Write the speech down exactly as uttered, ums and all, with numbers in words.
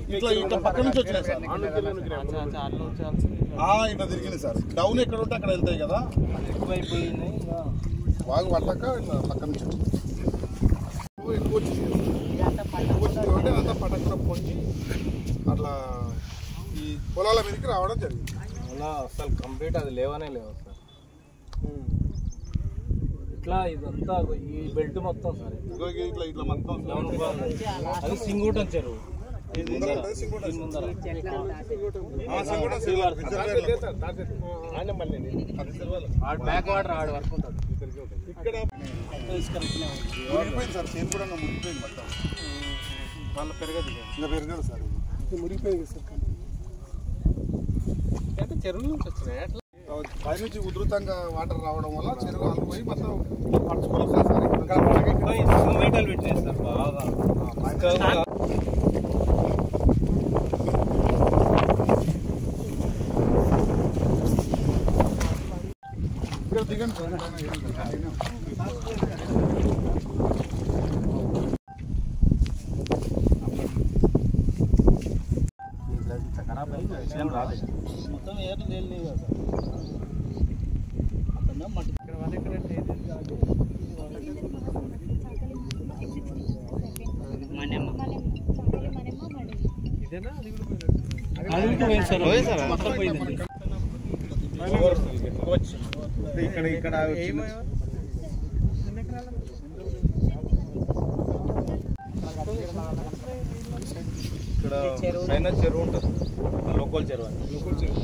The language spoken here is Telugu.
ఇట్లా ఇట్లా పక్క నుంచి వచ్చినాయి సార్. ఇట్లా తిరిగింది సార్. డౌన్ ఎక్కడ ఉంటే అక్కడ వెళ్తాయి కదా, ఎక్కువైపోయింది. బాగా పట్టక ఇట్లా పక్క నుంచి ఎక్కువ వచ్చింది. ఎక్కువ వచ్చింది అంటే అంతా పట్టకుండా పొంగి అట్లా ఈ పొలాల మీదకి రావడం జరిగింది. అలా అసలు కంప్లీట్ అది లేవనే లేవు సార్. ఇట్లా ఇదంతా ఈ బెల్ట్ మొత్తం సార్ ఇట్లా ఇట్లా మొత్తం అది సింగూటం చెరువు. బ్యాక్ వాటర్ ఆడ వరకు ఉంటుంది. ఇక్కడ మురిగిపోయింది సార్. చేను కూడా మురిగిపోయింది మొత్తం. వాళ్ళ పెరగదు ఇంకా పెరగదు సార్. మురిగిపోయింది సార్. అంటే చెరువు నుంచి వచ్చినాయి. అట్లా పైనుంచి ఉధృతంగా వాటర్ రావడం వల్ల చెరువు అల్లిపోయి మొత్తం పడుచుకోలేదు సార్. మీటర్లు పెట్టినాయి సార్ బాగా. ఇక్కడ దిగండి సార్. మొత్తం ఏర్లు తేలినాయి కదా సార్. అతను మట్టి ఇక్కడ వాళ్ళు ఎక్కడ ఇదేనా మొత్తం పోయింది. ఇక్కడ ఇక్కడ ఇక్కడ పైన చెరువు ఉంటుంది, లోకల్ చెరువు అని.